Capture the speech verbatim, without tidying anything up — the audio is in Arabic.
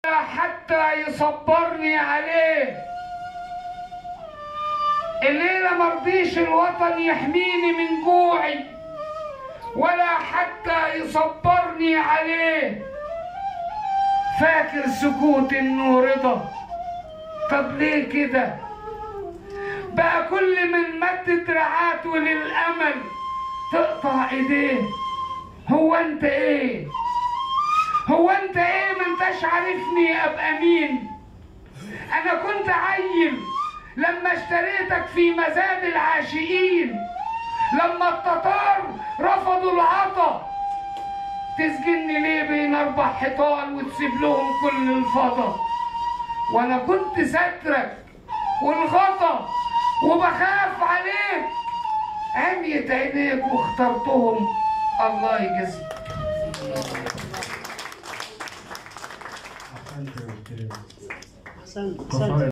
حتى يصبرني عليه. الليلة مرضيش الوطن يحميني من جوعي ولا حتى يصبرني عليه. فاكر سكوت انه رضا، طب ليه كده؟ بقى كل من مد دراعاته للامل تقطع ايديه. هو انت ايه؟ هو انت ايه ما انتش عارفني ابقى مين؟ انا كنت عيل لما اشتريتك في مزاد العاشقين، لما التتار رفضوا العطا. تسجني ليه بين اربع حيطان وتسيب لهم كل الفضا؟ وانا كنت سترك والغطا وبخاف عليك. عميت عينيك واخترتهم، الله يجزيك. أحسنت.